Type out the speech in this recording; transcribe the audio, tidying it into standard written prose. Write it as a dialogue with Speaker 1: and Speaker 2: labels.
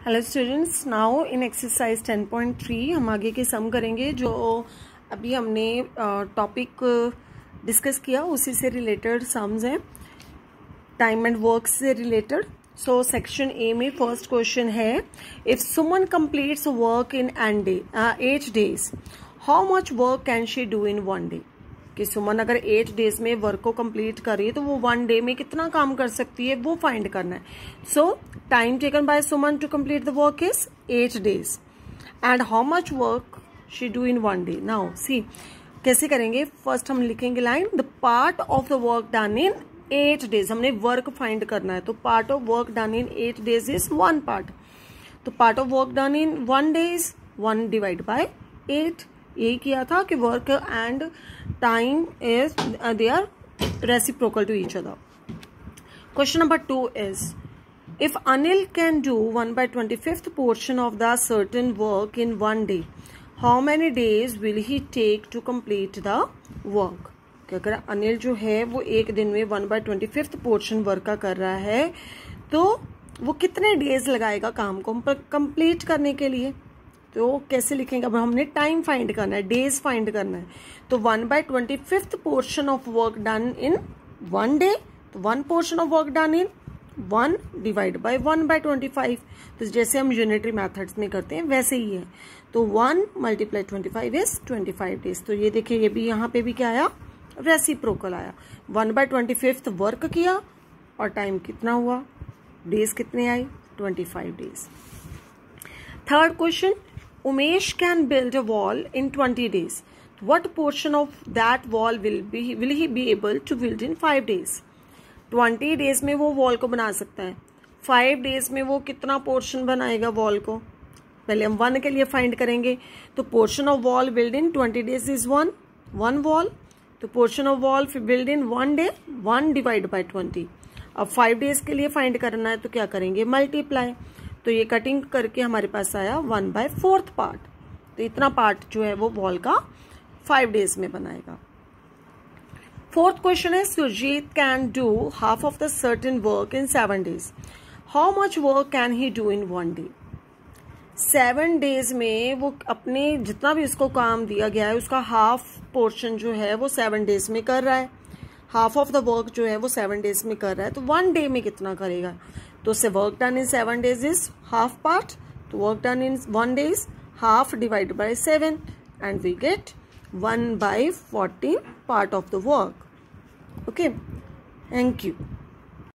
Speaker 1: Hello students, now in exercise 10.3 हम आगे के सम करेंगे जो अभी हमने टॉपिक डिस्कस किया उसी से रिलेटेड सम्स हैं, टाइम एंड वर्क से रिलेटेड। सो सेक्शन ए में फर्स्ट क्वेश्चन है, if Suman completes work in 8 days, how much work can she do in 1 day? कि सुमन अगर 8 days में वर्क को कंप्लीट करे तो वो 1 day में कितना काम कर सकती है वो फाइंड करना है। So time taken by Suman to complete the work is 8 days and how much work she do in 1 day। Now see कैसे करेंगे, फर्स्ट हम लिखेंगे line, the part of the work done in 8 days। हमने work find करना है तो part of work done in 8 days is 1 part। तो part of work done in 1 day is 1 divided bye 8। यही किया था कि work and time is they are reciprocal to each other. Question number 2 is, if Anil can do 1/25th portion of the certain work in 1 day, how many days will he take to complete the work? कि अगर अनिल जो है वो एक दिन में 1/25th portion work का कर रहा है तो वो कितने डेज लगाएगा काम को कंप्लीट करने के लिए। तो कैसे लिखेंगे, अब हमने टाइम फाइंड करना है, डेज फाइंड करना है। तो 1/25th portion of work done in 1 day, तो 1 portion of work done in 1 divided by 1/25। तो जैसे हम यूनिटरी मेथड्स में करते हैं वैसे ही है। तो 1 × 25 इज 25 days। तो ये देखिए, ये भी यहाँ पे भी क्या आया, रेसिप्रोकल आया। 1/25th वर्क किया और टाइम कितना हुआ, डेज कितने आए, 25 days। Third question, Umesh can build a wall in 20 days, what portion of that wall will he be able to build in 5 days? 20 days में वो वॉल को बना सकता है, 5 days में वो कितना पोर्शन बनाएगा वॉल को, पहले हम 1 के लिए फाइंड करेंगे। तो portion of wall build in 20 days is 1 wall. तो portion of wall build in 1 day 1 divided by 20। अब 5 days के लिए फाइंड करना है तो क्या करेंगे, मल्टीप्लाई। तो ये कटिंग करके हमारे पास आया 1/4 पार्ट। तो इतना पार्ट जो है वो वॉल का 5 days में बनाएगा। फोर्थ क्वेश्चन है, Surjit can do half of the certain work in 7 days, how much work can he do in 1 day? 7 days में वो अपने जितना भी उसको काम दिया गया है उसका हाफ पोर्शन जो है वो 7 days में कर रहा है, हाफ ऑफ द वर्क जो है वो 7 days में कर रहा है। तो 1 day में कितना करेगा, तो से work done in 7 days is half part. तो work done in 1 day is half divided by 7 and we get 1/14 part of the work. Okay, thank you.